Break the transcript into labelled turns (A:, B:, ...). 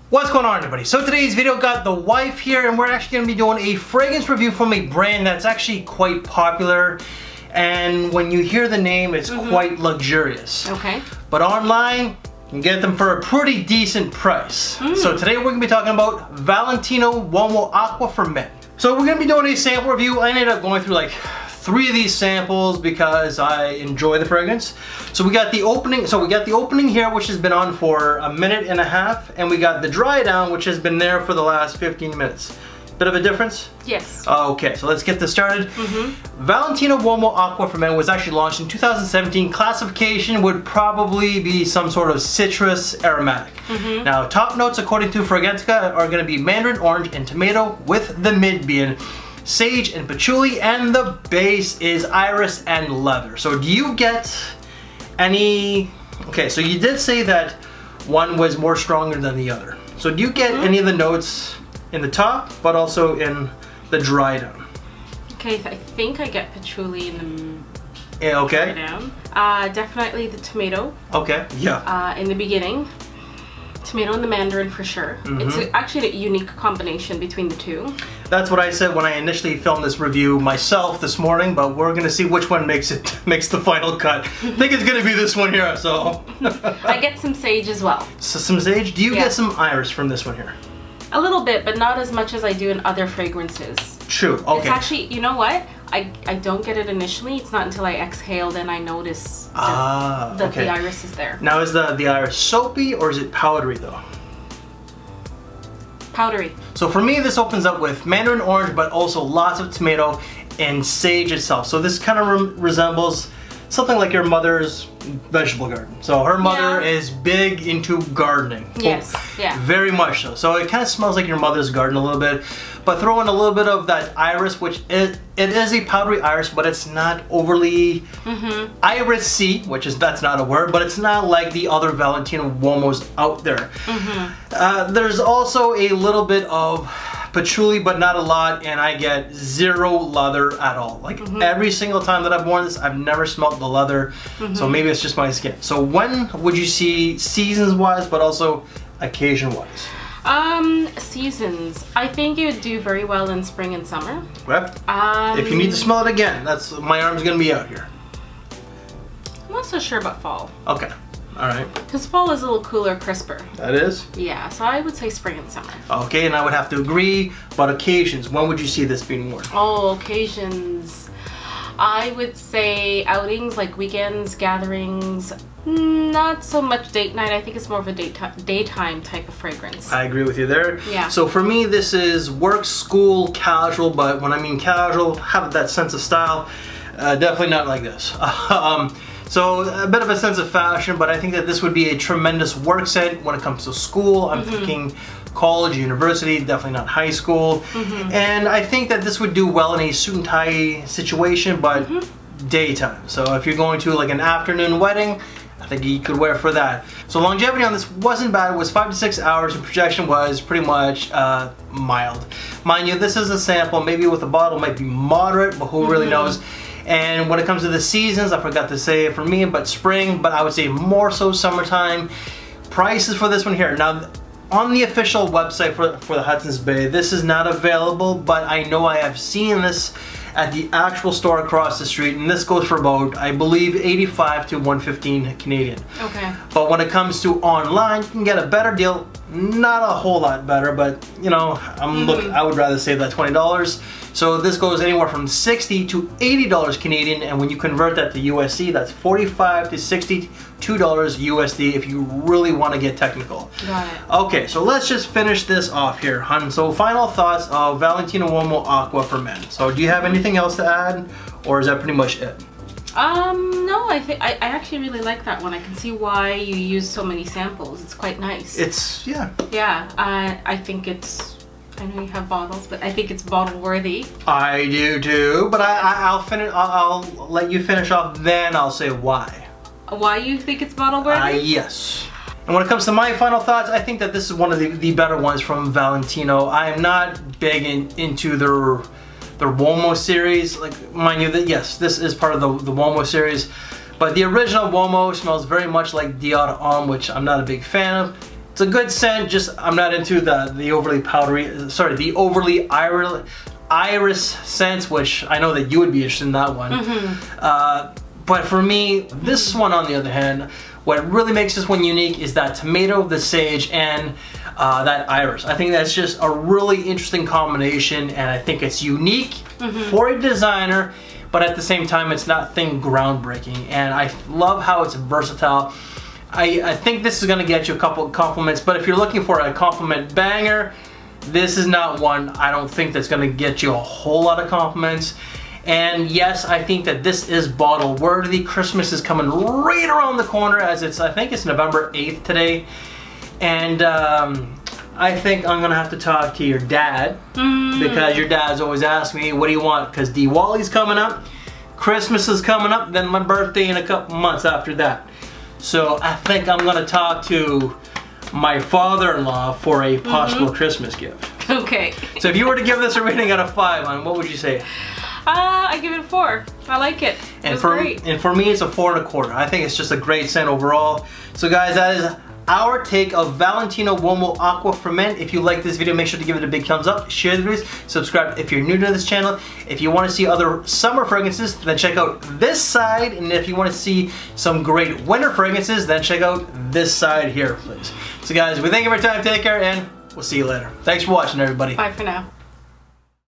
A: What's going on, everybody? So today's video got the wife here, and we're actually going to be doing a fragrance review from a brand that's actually quite popular, and when you hear the name, it's quite luxurious.
B: Okay.
A: But online, you can get them for a pretty decent price. So today we're going to be talking about Valentino Uomo Acqua for Men. So we're going to be doing a sample review. I ended up going through like 3 of these samples because I enjoy the fragrance. So we got the opening here, which has been on for a minute and a half, and we got the dry down, which has been there for the last 15 minutes. Bit of a difference?
B: Yes.
A: Okay, so let's get this started. Valentino Uomo Acqua for Men was actually launched in 2017. Classification would probably be some sort of citrus aromatic. Now, top notes according to Fragrantica are going to be mandarin orange and tomato, with the mid being sage and patchouli, and the base is iris and leather. So do you get any... Okay, so you did say that one was more stronger than the other. So do you get any of the notes in the top, but also in the dry down?
B: Okay, I think I get patchouli in the
A: okay.
B: dry down. Definitely the tomato.
A: Okay, yeah.
B: In the beginning. Tomato and the mandarin for sure. It's actually a unique combination between the two.
A: That's what I said when I initially filmed this review myself this morning, but we're gonna see which one makes the final cut. I think it's gonna be this one here, so.
B: I get some sage as well.
A: So some sage? Do you get some iris from this one here?
B: A little bit, but not as much as I do in other fragrances.
A: True, okay.
B: It's actually, you know what? I don't get it initially. It's not until I exhale then I notice that the iris is there.
A: Now is the iris soapy or is it powdery though?
B: Powdery.
A: So for me, this opens up with mandarin orange, but also lots of tomato and sage itself. So this kind of resembles something like your mother's vegetable garden. So her mother is big into gardening.
B: Yes, yeah.
A: Very much so. So it kind of smells like your mother's garden a little bit, but throw in a little bit of that iris, which it is a powdery iris, but it's not overly iris-y, that's not a word, but it's not like the other Valentino Uomos out there. There's also a little bit of patchouli, but not a lot, and I get zero leather at all. Like every single time that I've worn this, I've never smelled the leather, so maybe it's just my skin. So when would you see seasons-wise, but also occasion-wise?
B: Seasons. I think it would do very well in spring and summer.
A: Well, if you need to smell it again, my arm's gonna be out here.
B: I'm not so sure about fall.
A: Okay. Alright.
B: Because fall is a little cooler, crisper.
A: That is?
B: Yeah, so I would say spring and summer.
A: Okay, and I would have to agree, but occasions, when would you see this being worn?
B: Oh, occasions. I would say outings, like weekends, gatherings, not so much date night. I think it's more of a daytime type of fragrance.
A: I agree with you there.
B: Yeah.
A: So for me, this is work, school, casual, but when I mean casual, have that sense of style, definitely not like this. So a bit of a sense of fashion, but I think that this would be a tremendous work scent when it comes to school. I'm thinking college, university, definitely not high school. And I think that this would do well in a suit and tie situation, but daytime. So if you're going to like an afternoon wedding, I think you could wear for that. So longevity on this wasn't bad. It was 5 to 6 hours, and projection was pretty much mild. Mind you, this is a sample. Maybe with a bottle might be moderate, but who really knows? And when it comes to the seasons, I forgot to say it for me, but spring, but I would say more so summertime. Prices for this one here. Now, on the official website for the Hudson's Bay, this is not available, but I know I have seen this at the actual store across the street, and this goes for about, I believe, 85 to 115 Canadian. Okay. But when it comes to online, you can get a better deal. Not a whole lot better, but you know, I would rather save that $20. So this goes anywhere from $60 to $80 Canadian, and when you convert that to USD, that's $45 to $62 USD if you really want to get technical. Got it. Okay, so let's just finish this off here, hun. So final thoughts of Valentino Uomo Acqua for Men. So do you have anything else to add, or is that pretty much it?
B: No, I think I actually really like that one. I can see why you use so many samples. It's quite nice.
A: It's, yeah.
B: Yeah, I think it's, I know you have bottles, but I think it's bottle worthy.
A: I do too, but I'll let you finish off, then I'll say why.
B: Why you think it's bottle worthy?
A: Yes. And when it comes to my final thoughts, I think that this is one of the better ones from Valentino. I am not big into their Uomo series. Like, mind you, that yes, this is part of the Uomo series, but the original Uomo smells very much like Dior Homme, which I'm not a big fan of. It's a good scent, just I'm not into the overly powdery, sorry, the overly iris scents, which I know that you would be interested in that one. But for me, this one on the other hand, what really makes this one unique is that tomato, the sage, and that iris. I think that's just a really interesting combination, and I think it's unique for a designer, but at the same time it's nothing groundbreaking, and I love how it's versatile. I think this is going to get you a couple of compliments, but if you're looking for a compliment banger, this is not one I don't think that's going to get you a whole lot of compliments. And yes, I think that this is bottle worthy. Christmas is coming right around the corner, as I think it's November 8th today. And I think I'm going to have to talk to your dad, because your dad's always asking me, what do you want? Because Diwali's coming up, Christmas is coming up, then my birthday in a couple months after that. So I think I'm going to talk to my father-in-law for a possible Christmas gift.
B: Okay.
A: So if you were to give this a rating out of 5, what would you say?
B: I give it a 4. I like it. It's great.
A: And for me, it's a 4 1/4. I think it's just a great scent overall. So guys, that is our take of Valentino Uomo Acqua Ferment. If you like this video, make sure to give it a big thumbs up, share the videos, subscribe if you're new to this channel. If you want to see other summer fragrances, then check out this side. And if you want to see some great winter fragrances, then check out this side here, please. So guys, we thank you for your time, take care, and we'll see you later. Thanks for watching, everybody.
B: Bye for now.